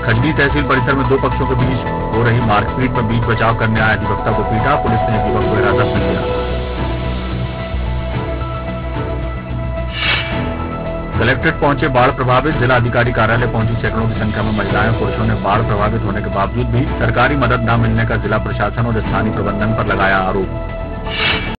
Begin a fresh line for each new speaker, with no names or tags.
खजनी तहसील परिसर में दो पक्षों के बीच हो रही मारपीट में बीच बचाव करने आए अधिवक्ता को पीटा, पुलिस ने युवक को हिरासत में लिया। कलेक्ट्रेट पहुंचे बाढ़ प्रभावित, जिला अधिकारी कार्यालय पहुंची सैकड़ों की संख्या में महिलाएं पुरुषों ने बाढ़ प्रभावित होने के बावजूद भी सरकारी मदद न मिलने का जिला प्रशासन और स्थानीय प्रबंधन पर लगाया आरोप।